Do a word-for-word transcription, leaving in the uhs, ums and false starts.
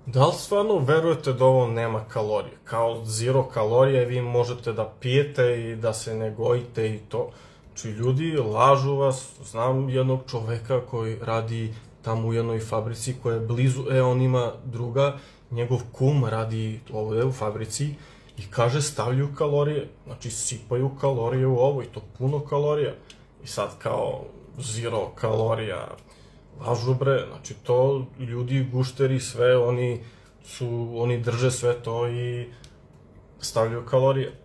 Da li stvarno verujete da ovo nema kalorije? Kao zero kalorije vi možete da pijete i da se ne gojite i to. Znači ljudi lažu vas, znam jednog čoveka koji radi tamo u jednoj fabrici koja je blizu, e on ima druga, njegov kum radi ovde u fabrici i kaže stavljaju kalorije, znači sipaju kalorije u ovo i to puno kalorija. I sad kao zero kalorija, lažu bre, znači to ljudi, gušteri, sve, oni su, oni drže sve to i stavljaju kalorije.